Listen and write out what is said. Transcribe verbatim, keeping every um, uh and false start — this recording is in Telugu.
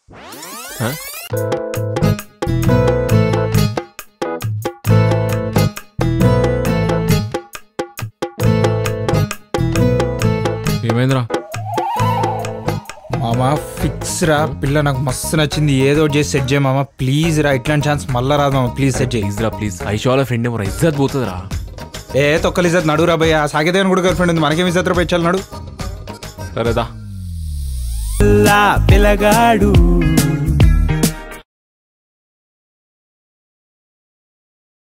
ఏమైందిరా? మామా ఫిక్స్ రా, పిల్ల నాకు మస్తు నచ్చింది, ఏదో చేసి సెట్ చేయ మామా ప్లీజ్ రా, ఇట్లాంటి ఛాన్స్ మళ్ళా రాదు మామా, ప్లీజ్ సెట్ చేయి రా ప్లీజ్. ఐషోల ఫ్రెండ్ ఏమో ఇజ్జత్ పోతుందిరా. ఏ తొక్కలు ఇజ్జత్ నడురా భయ్య, సాగిదేవన్ కూడా గర్ల్ ఫ్రెండ్ ఉంది, మనకేం ఇజ్జత్ రూపాయి ఇచ్చాలి నడు. సరేదా పిల్లగాడు